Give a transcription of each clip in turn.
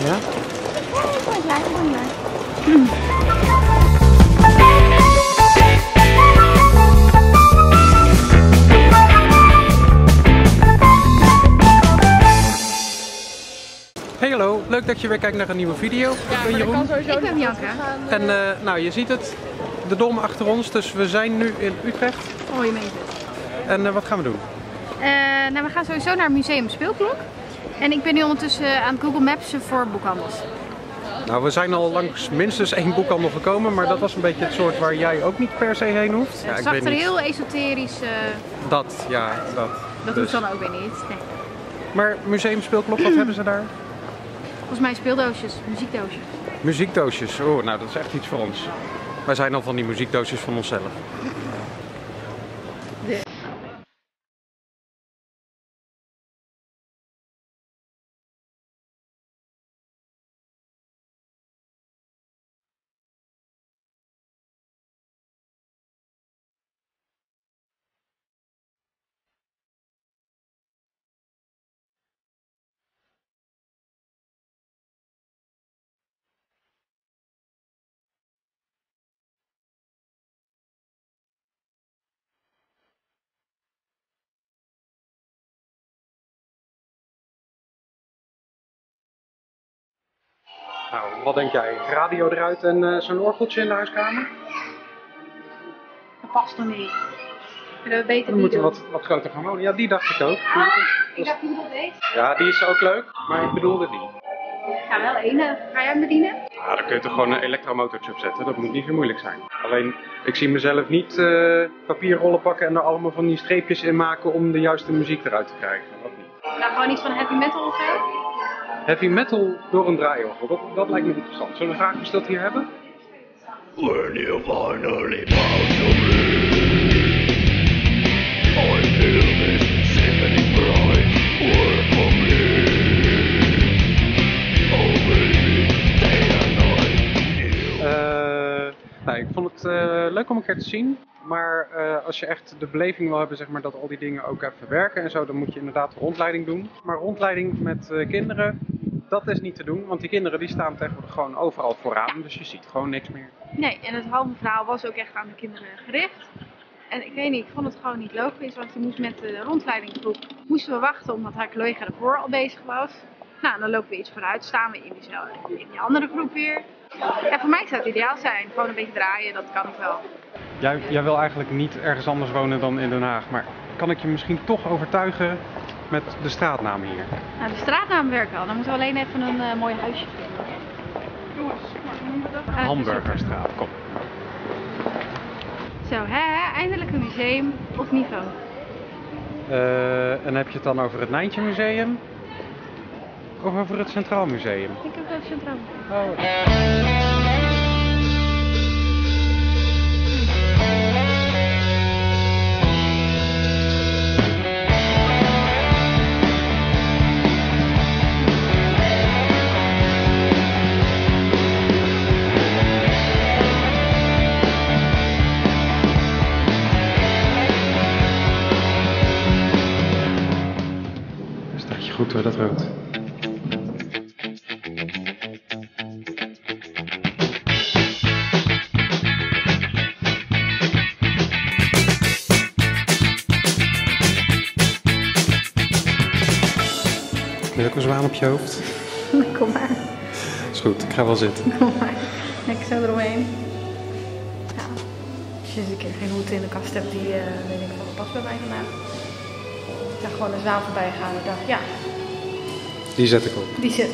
Ja? Ik ben blij, ik ben blij. Hey hallo, leuk dat je weer kijkt naar een nieuwe video. Ik ben Jeroen. Ik ben Bianca. En nou, je ziet het, de Dom achter ons, dus we zijn nu in Utrecht. Oh, je meent het. En wat gaan we doen? Nou, we gaan sowieso naar Museum Speelklok. En ik ben nu ondertussen aan Google Maps voor boekhandels. Nou, we zijn al langs minstens 1 boekhandel gekomen, maar dat was een beetje het soort waar jij ook niet per se heen hoeft. Het zag er heel esoterisch. Dat, ja, dat. Dat dus. doet dan ook weer niet. Nee. Maar Museum Speelklok, wat hebben ze daar? Volgens mij speeldoosjes, muziekdoosjes. Muziekdoosjes, oh, nou dat is echt iets voor ons. Wij zijn al van die muziekdoosjes van onszelf. Nou, wat denk jij? Radio eruit en zo'n orgeltje in de huiskamer? Dat past er niet. We beter Dan moeten we wat groter gaan wonen. Ja, die dacht ik ook. Ik dacht die dat deed. Ja, die is ook leuk, maar ik bedoelde die. Ik ga wel één. Ga jij hem bedienen? Ja, dan kun je toch gewoon een elektromotortje op zetten. Dat moet niet zo moeilijk zijn. Alleen, ik zie mezelf niet papierrollen pakken en er allemaal van die streepjes in maken om de juiste muziek eruit te krijgen. Dat niet. Nou, gewoon iets van heavy metal of zo? Heavy metal door een draaiorgel, dat lijkt me interessant. Zullen we graag eens dat hier hebben? When you finally found your I feel this sickening pride work for me. Oh baby, day and night. Nou, ik vond het leuk om een keer te zien. Maar als je echt de beleving wil hebben, zeg maar, dat al die dingen ook even werken en zo, dan moet je inderdaad rondleiding doen. Maar rondleiding met kinderen, dat is niet te doen. Want die kinderen die staan tegenwoordig gewoon overal vooraan. Dus je ziet gewoon niks meer. Nee, en het halve verhaal was ook echt aan de kinderen gericht. En ik weet niet, ik vond het gewoon niet logisch. Want je moest met de rondleidinggroep moesten we wachten omdat haar collega ervoor al bezig was. Nou, dan lopen we iets vooruit, staan we in die andere groep weer. En voor mij zou het ideaal zijn. Gewoon een beetje draaien, dat kan ik wel. Jij wil eigenlijk niet ergens anders wonen dan in Den Haag. Maar kan ik je misschien toch overtuigen met de straatnamen hier? Nou, de straatnamen werken al. Dan moeten we alleen even een mooi huisje vinden. Jongens, hoe noemen we dat? Hamburgerstraat, kom. Zo, eindelijk een museum op niveau. En heb je het dan over het Nijntje Museum? Of over het Centraal Museum? Ik heb het Centraal Museum. Oh. Staat je goed hoor, dat rood. Heb je ook een zwaan op je hoofd? Kom maar. Is goed, ik ga wel zitten. Kom maar. Lekker zo eromheen. Ja. Als je eens een keer geen hoed in de kast hebt, die denk ik van past bij mij vandaag. Ik zag gewoon een zwaan voorbij gaan en ik dacht, ja. Die zet ik op. Die zit.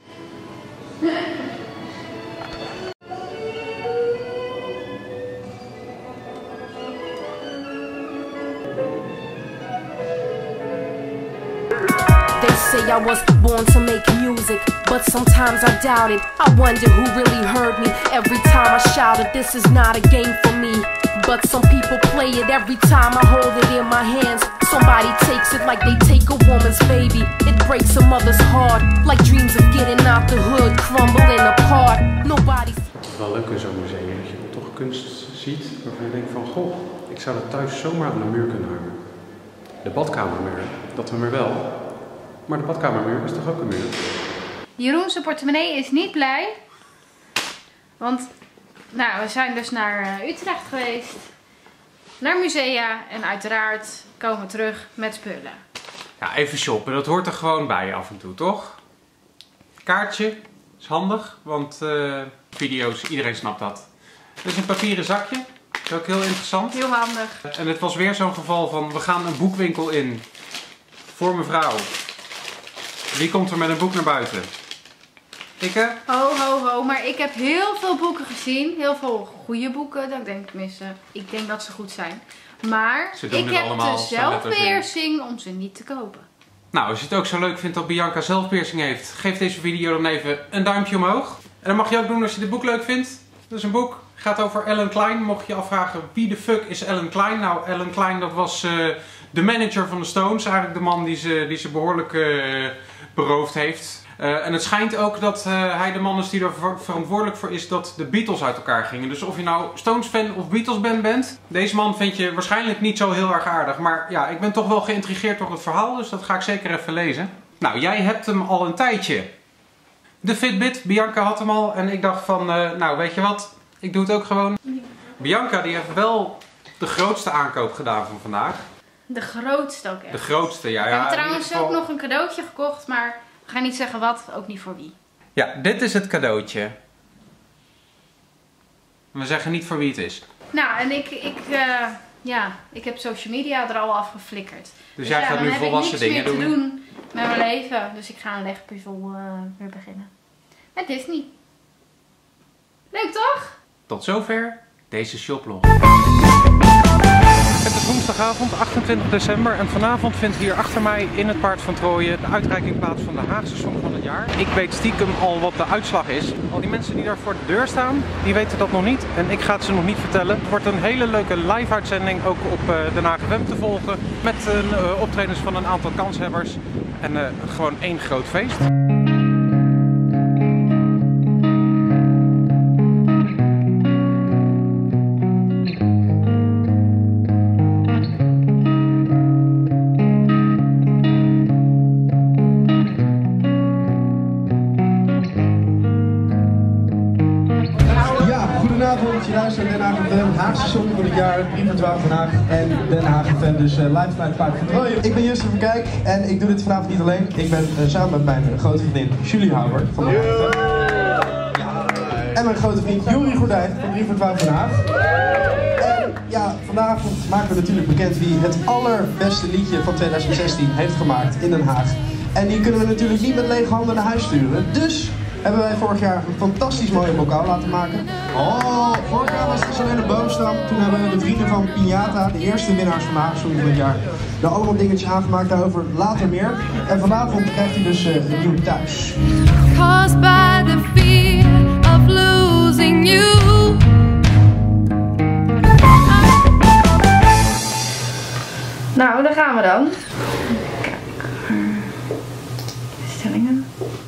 They say I was born to make music, but sometimes I doubt it. I wonder who really heard me every time I shouted. This is not a game for me, but some people play it every time I hold it in my hands. Somebody takes it like they take a woman's baby. It breaks a mother's heart, like dreams of getting out the hood crumbling apart. Nobody's. Het is wel leuk in zo'n museum dat je toch kunst ziet waarvan je denkt van goh, ik zou dat thuis zomaar aan de muur kunnen hangen. De badkamermuur, dat we maar wel. Maar de badkamermuur is toch ook een muur? Jeroen zijn portemonnee is niet blij. Want nou, we zijn dus naar Utrecht geweest. Naar musea. En uiteraard komen we terug met spullen. Ja, even shoppen. Dat hoort er gewoon bij af en toe, toch? Kaartje is handig, want video's, iedereen snapt dat. Dit is een papieren zakje. Dat is ook heel interessant. Heel handig. En het was weer zo'n geval van, we gaan een boekwinkel in. Voor mevrouw. Wie komt er met een boek naar buiten? Ik Ho, ho, ho. Maar ik heb heel veel boeken gezien. Heel veel goede boeken. Dat denk ik tenminste. Ik denk dat ze goed zijn. Maar ik heb de zelfbeheersing om ze niet te kopen. Nou, als je het ook zo leuk vindt dat Bianca zelfbeheersing heeft, geef deze video dan even een duimpje omhoog. En dat mag je ook doen als je dit boek leuk vindt. Dat is een boek. Gaat over Ellen Klein. Mocht je je afvragen wie de fuck is Ellen Klein? Nou, Ellen Klein dat was de manager van de Stones. Eigenlijk de man die ze behoorlijk beroofd heeft. En het schijnt ook dat hij de man is die er verantwoordelijk voor is dat de Beatles uit elkaar gingen. Dus of je nou Stones fan of Beatles bent, deze man vind je waarschijnlijk niet zo heel erg aardig. Maar ja, ik ben toch wel geïntrigeerd door het verhaal, dus dat ga ik zeker even lezen. Nou, jij hebt hem al een tijdje. De Fitbit, Bianca had hem al en ik dacht van, nou weet je wat, ik doe het ook gewoon. Bianca die heeft wel de grootste aankoop gedaan van vandaag. De grootste ook echt. De grootste, ja. We hebben trouwens ook nog een cadeautje gekocht, maar we gaan niet zeggen wat, ook niet voor wie. Ja, dit is het cadeautje. We zeggen niet voor wie het is. Nou, en ik heb social media er al afgeflikkerd. Dus jij gaat nu volwassen dingen doen. Ik heb niks meer te doen met mijn leven. Dus ik ga een legpuzzel weer beginnen. Met Disney. Leuk toch? Tot zover deze shoplog. Het is woensdagavond 28 december en vanavond vindt hier achter mij in het Paard van Troje de uitreiking plaats van de Haagse Song van het jaar. Ik weet stiekem al wat de uitslag is. Al die mensen die daar voor de deur staan, die weten dat nog niet en ik ga het ze nog niet vertellen. Het wordt een hele leuke live uitzending ook op Den Haag Web te volgen met optredens van een aantal kanshebbers en gewoon één groot feest. Goedenavond, je luistert naar Den Haag FM, Haagse Song van het jaar, 3 voor 12 Den Haag en Den Haag FM, dus live vanuit Paard van Troje. Ik ben Justin van Kijk en ik doe dit vanavond niet alleen. Ik ben samen met mijn grote vriendin Julie Houwer van Den Haag FM. En mijn grote vriend Jori Gordijn van 3 voor 12 Den Haag. En ja, vanavond maken we natuurlijk bekend wie het allerbeste liedje van 2016 heeft gemaakt in Den Haag. En die kunnen we natuurlijk niet met lege handen naar huis sturen, dus hebben wij vorig jaar een fantastisch mooie bokaal laten maken. Oh, vorig jaar was het dus alleen een boomstam. Toen hebben de vrienden van Piñata, de eerste winnaars van de Haagse Song van het jaar, er allemaal dingetjes aangemaakt, daarover later meer. En vanavond krijgt hij dus een nieuw thuis. Caused by the fear of losing you. Nou, daar gaan we dan. Kijk. Stellingen.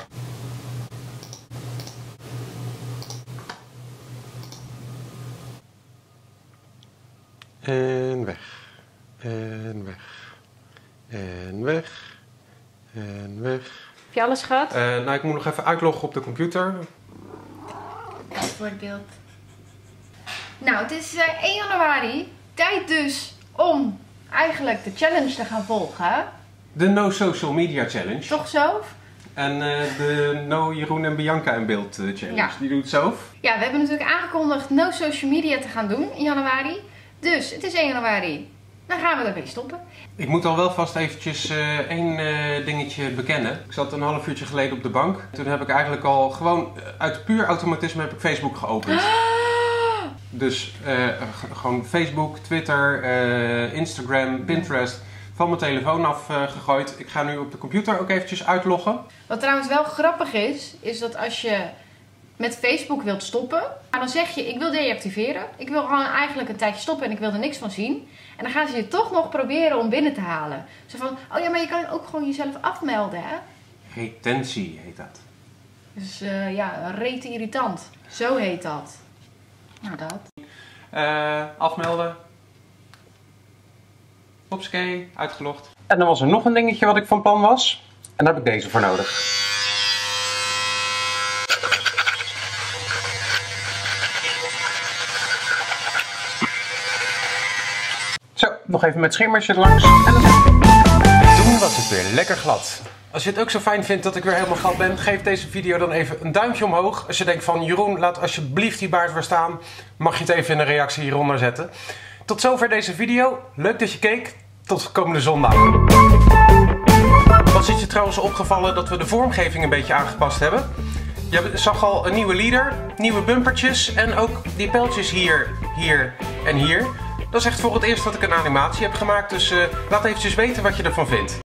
En weg. En weg. En weg. En weg. Heb je alles gehad? Nou, ik moet nog even uitloggen op de computer. Voor het beeld. Nou, het is 1 januari. Tijd dus om eigenlijk de challenge te gaan volgen. De No Social Media Challenge. Toch zo? En de No Jeroen en Bianca in beeld challenge. Ja. Die doet zelf. Ja, we hebben natuurlijk aangekondigd no social media te gaan doen in januari. Dus het is 1 januari. Dan gaan we ermee stoppen. Ik moet al wel vast eventjes één dingetje bekennen. Ik zat een half uurtje geleden op de bank. Toen heb ik eigenlijk al gewoon uit puur automatisme heb ik Facebook geopend. Dus gewoon Facebook, Twitter, Instagram, Pinterest van mijn telefoon afgegooid. Ik ga nu op de computer ook eventjes uitloggen. Wat trouwens wel grappig is dat als je met Facebook wilt stoppen, dan zeg je ik wil deactiveren. Ik wil gewoon eigenlijk een tijdje stoppen en ik wil er niks van zien. En dan gaan ze je toch nog proberen om binnen te halen. Zo van, oh ja, maar je kan ook gewoon jezelf afmelden, hè? Retentie heet dat. Dus ja, rete irritant. Zo heet dat. Nou, dat. Afmelden. Hopskee, uitgelogd. En dan was er nog een dingetje wat ik van plan was. En daar heb ik deze voor nodig. Nog even met schimmersjes langs. En dan... Toen was het weer lekker glad. Als je het ook zo fijn vindt dat ik weer helemaal glad ben, geef deze video dan even een duimpje omhoog. Als je denkt van Jeroen, laat alsjeblieft die baard weer staan, mag je het even in een reactie hieronder zetten. Tot zover deze video. Leuk dat je keek. Tot komende zondag. Wat is je trouwens opgevallen dat we de vormgeving een beetje aangepast hebben? Je zag al een nieuwe leader, nieuwe bumpertjes en ook die pijltjes hier, hier en hier. Dat is echt voor het eerst dat ik een animatie heb gemaakt, dus laat eventjes weten wat je ervan vindt.